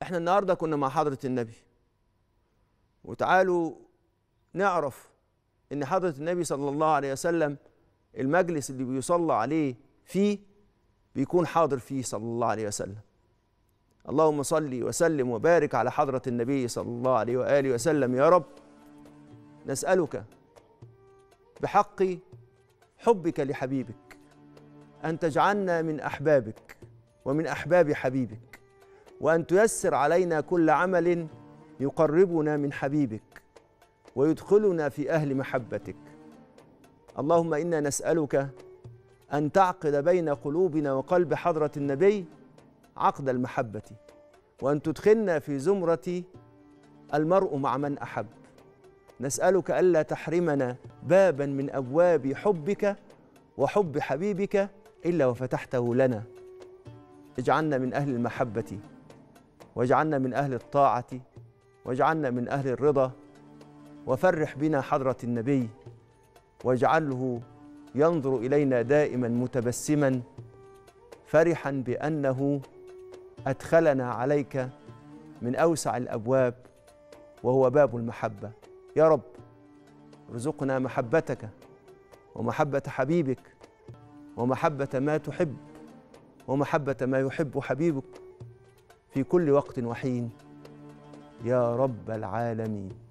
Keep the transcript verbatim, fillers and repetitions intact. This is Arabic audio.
احنا النهارده كنا مع حضرة النبي، وتعالوا نعرف ان حضرة النبي صلى الله عليه وسلم المجلس اللي بيصلى عليه فيه بيكون حاضر فيه صلى الله عليه وسلم. اللهم صل وسلم وبارك على حضرة النبي صلى الله عليه وآله وسلم. يا رب نسألك بحق حبك لحبيبك أن تجعلنا من أحبابك ومن أحباب حبيبك، وأن تيسر علينا كل عمل يقربنا من حبيبك ويدخلنا في أهل محبتك. اللهم إنا نسألك أن تعقد بين قلوبنا وقلب حضرة النبي عقد المحبة، وأن تدخلنا في زمرة المرء مع من أحب. نسألك ألا تحرمنا بابا من أبواب حبك وحب حبيبك إلا وفتحته لنا. اجعلنا من أهل المحبة، واجعلنا من أهل الطاعة، واجعلنا من أهل الرضا، وفرح بنا حضرة النبي، واجعله ينظر إلينا دائما متبسما فرحا بأنه أدخلنا عليك من أوسع الأبواب وهو باب المحبة. يا رب ارزقنا محبتك ومحبة حبيبك ومحبة ما تحب ومحبة ما يحب حبيبك في كل وقت وحين يا رب العالمين.